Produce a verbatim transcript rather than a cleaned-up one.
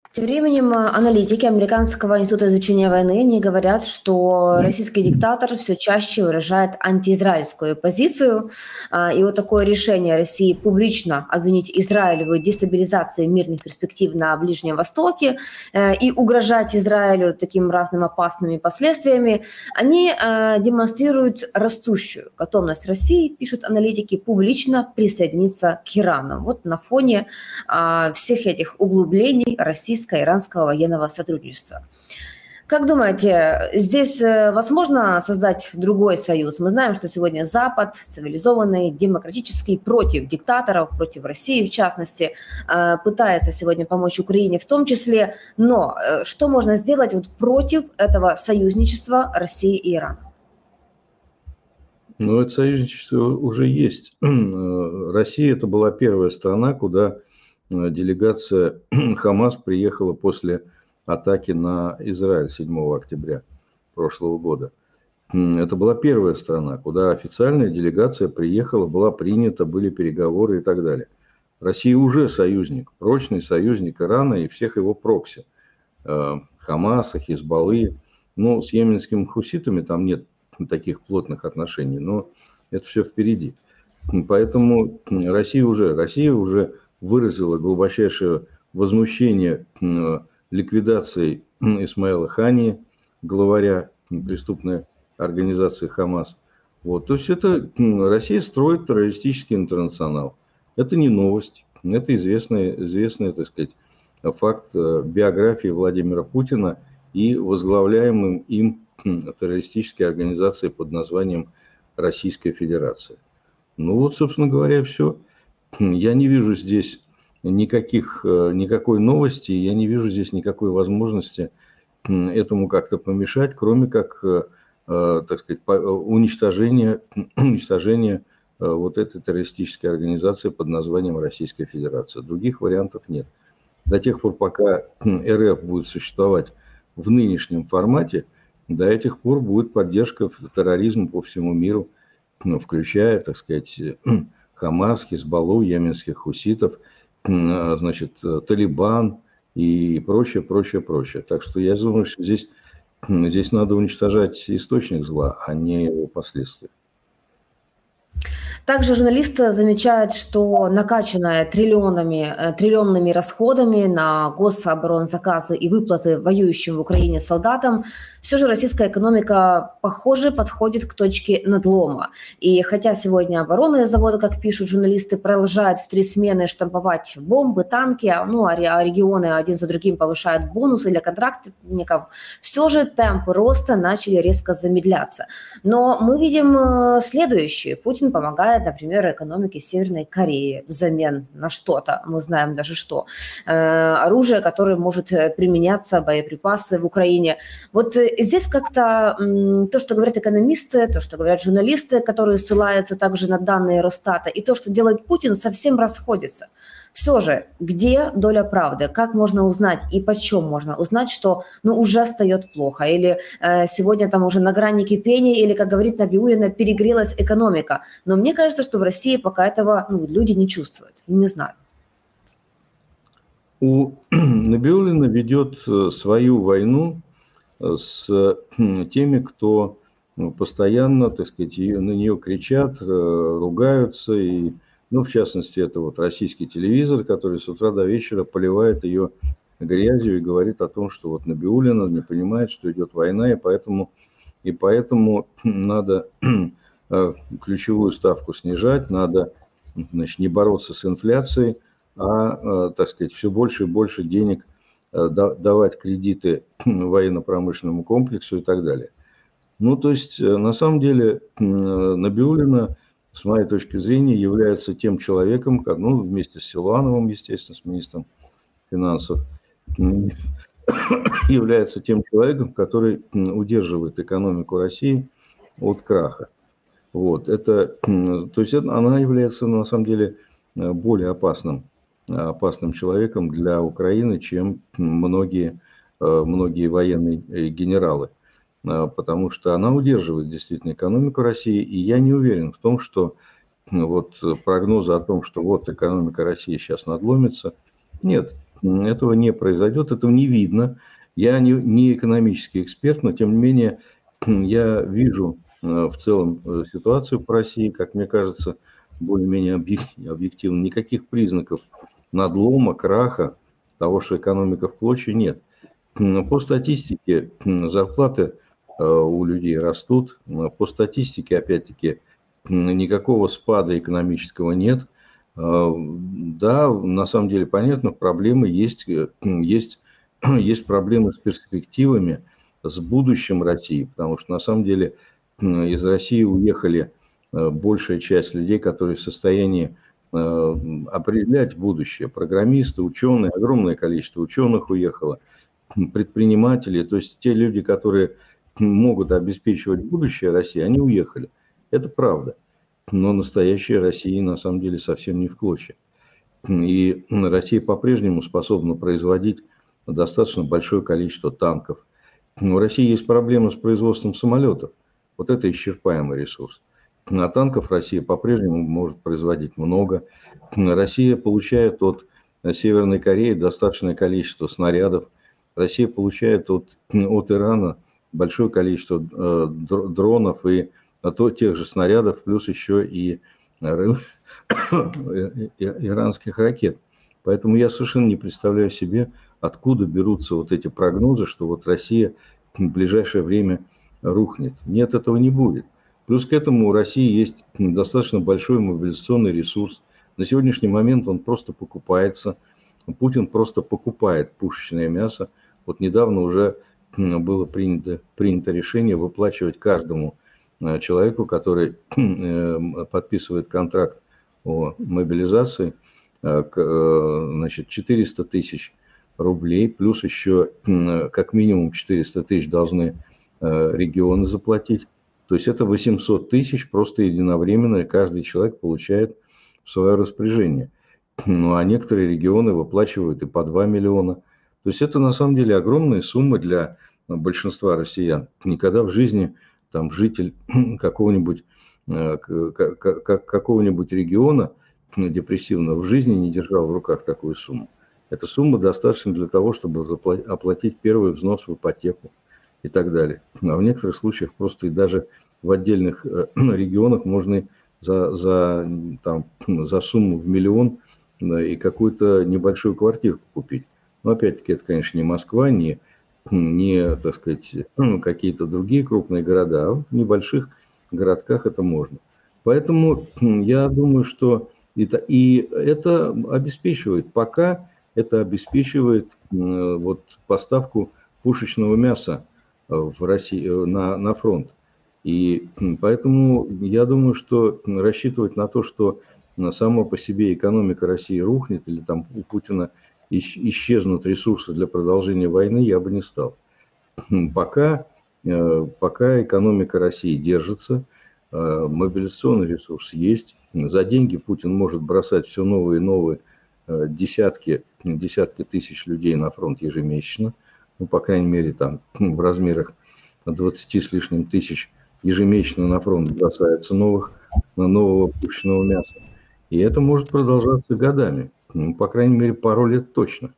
Тем временем а, аналитики Американского института изучения войны не говорят, что российский диктатор все чаще выражает антиизраильскую позицию. А, И вот такое решение России публично обвинить Израиль в дестабилизации мирных перспектив на Ближнем Востоке э, и угрожать Израилю таким разным опасными последствиями, они э, демонстрируют растущую готовность России, пишут аналитики, публично присоединиться к Ирану. Вот на фоне а, всех этих углублений российско-иранского военного сотрудничества. Как думаете, здесь э, возможно создать другой союз? Мы знаем, что сегодня Запад, цивилизованный, демократический, против диктаторов, против России в частности, э, пытается сегодня помочь Украине в том числе. Но э, что можно сделать вот против этого союзничества России и Ирана? Но это союзничество уже есть. Россия – это была первая страна, куда делегация Хамас приехала после атаки на Израиль седьмого октября прошлого года. Это была первая страна, куда официальная делегация приехала, была принята, были переговоры и так далее. Россия уже союзник, прочный союзник Ирана и всех его прокси. Хамаса, Хизбаллы. Ну, с йеменскими хуситами там нет таких плотных отношений, но это все впереди. Поэтому Россия уже, Россия уже выразила глубочайшее возмущение ликвидацией Исмаила Хании, главаря преступной организации Хамас. Вот. То есть это Россия строит террористический интернационал. Это не новость, это известный, известный, так сказать, факт биографии Владимира Путина и возглавляемым им террористической организации под названием Российская Федерация. Ну вот, собственно говоря, все. Я не вижу здесь никаких, никакой новости, я не вижу здесь никакой возможности этому как-то помешать, кроме как, так сказать, уничтожения, уничтожения вот этой террористической организации под названием Российская Федерация. Других вариантов нет. До тех пор, пока эр эф будет существовать в нынешнем формате, до этих пор будет поддержка терроризма по всему миру, ну, включая, так сказать, Хамас, Хизбаллу, йеменских хуситов, значит, Талибан и прочее, прочее, прочее. Так что я думаю, что здесь, здесь надо уничтожать источник зла, а не его последствия. Также журналисты замечают, что накачанная триллионами, триллионными расходами на гособоронзаказы и выплаты воюющим в Украине солдатам, все же российская экономика, похоже, подходит к точке надлома. И хотя сегодня оборонные заводы, как пишут журналисты, продолжают в три смены штамповать бомбы, танки, ну, а регионы один за другим повышают бонусы для контрактников, все же темпы роста начали резко замедляться. Но мы видим следующее. Путин помогает, например, экономике Северной Кореи взамен на что-то, мы знаем даже что, оружие, которое может применяться, боеприпасы в Украине. Вот здесь как-то то, что говорят экономисты, то, что говорят журналисты, которые ссылаются также на данные Росстата, и то, что делает Путин, совсем расходится. Все же, где доля правды? Как можно узнать и почем можно узнать, что ну, уже стает плохо? Или э, сегодня там уже на грани кипения, или, как говорит Набиуллина, перегрелась экономика. Но мне кажется, что в России пока этого ну, люди не чувствуют. Не знаю. У Набиуллина ведет свою войну с теми, кто постоянно, так сказать, на нее кричат, ругаются и... Ну, в частности, это вот российский телевизор, который с утра до вечера поливает ее грязью и говорит о том, что вот Набиуллина не понимает, что идет война, и поэтому, и поэтому надо ключевую ставку снижать, надо, значит, не бороться с инфляцией, а, так сказать, все больше и больше денег давать кредиты военно-промышленному комплексу и так далее. Ну, то есть, на самом деле, Набиуллина, с моей точки зрения, является тем человеком, ну, вместе с Силуановым, естественно, с министром финансов, является тем человеком, который удерживает экономику России от краха. Вот, это, то есть она является, на самом деле, более опасным, опасным человеком для Украины, чем многие, многие военные генералы. Потому что она удерживает действительно экономику России, и я не уверен в том, что вот прогнозы о том, что вот экономика России сейчас надломится, нет, этого не произойдет, этого не видно. Я не, не экономический эксперт, но тем не менее я вижу в целом ситуацию по России, как мне кажется, более-менее объективно. Никаких признаков надлома, краха, того, что экономика в клочья, нет. По статистике зарплаты у людей растут. По статистике, опять-таки, никакого спада экономического нет. Да, на самом деле понятно, проблемы есть, есть, есть проблемы с перспективами, с будущим России, потому что на самом деле из России уехали большая часть людей, которые в состоянии определять будущее. Программисты, ученые, огромное количество ученых уехало, предприниматели, то есть те люди, которые могут обеспечивать будущее России, они уехали. Это правда. Но настоящая Россия на самом деле совсем не в клочья. И Россия по-прежнему способна производить достаточно большое количество танков. У России есть проблемы с производством самолетов. Вот это исчерпаемый ресурс. А танков Россия по-прежнему может производить много. Россия получает от Северной Кореи достаточное количество снарядов. Россия получает от, от Ирана большое количество э, дронов и а то тех же снарядов, плюс еще и иранских ракет. Поэтому я совершенно не представляю себе, откуда берутся вот эти прогнозы, что вот Россия в ближайшее время рухнет. Нет, этого не будет. Плюс к этому у России есть достаточно большой мобилизационный ресурс. На сегодняшний момент он просто покупается. Путин просто покупает пушечное мясо. Вот недавно уже было принято, принято решение выплачивать каждому человеку, который подписывает контракт о мобилизации, значит, четыреста тысяч рублей, плюс еще как минимум четыреста тысяч должны регионы заплатить. То есть это восемьсот тысяч просто единовременно каждый человек получает в свое распоряжение. Ну а некоторые регионы выплачивают и по два миллиона. То есть это на самом деле огромные суммы для большинства россиян. Никогда в жизни там житель какого-нибудь какого-нибудь региона депрессивного в жизни не держал в руках такую сумму. Эта сумма достаточно для того, чтобы оплатить первый взнос в ипотеку и так далее. А в некоторых случаях просто и даже в отдельных регионах можно за, за, там, за сумму в миллион и какую-то небольшую квартирку купить. Но опять-таки это, конечно, не Москва, не, не так сказать, какие-то другие крупные города, а в небольших городках это можно. Поэтому я думаю, что это, и это обеспечивает, пока это обеспечивает вот, поставку пушечного мяса в России, на, на фронт. И поэтому я думаю, что рассчитывать на то, что сама по себе экономика России рухнет, или там у Путина исчезнут ресурсы для продолжения войны, я бы не стал. Пока, пока экономика России держится, мобилизационный ресурс есть, за деньги Путин может бросать все новые и новые десятки, десятки тысяч людей на фронт ежемесячно, ну, по крайней мере, там в размерах двадцати с лишним тысяч ежемесячно на фронт бросается новых, нового пушечного мяса. И это может продолжаться годами, ну, по крайней мере, пару лет точно.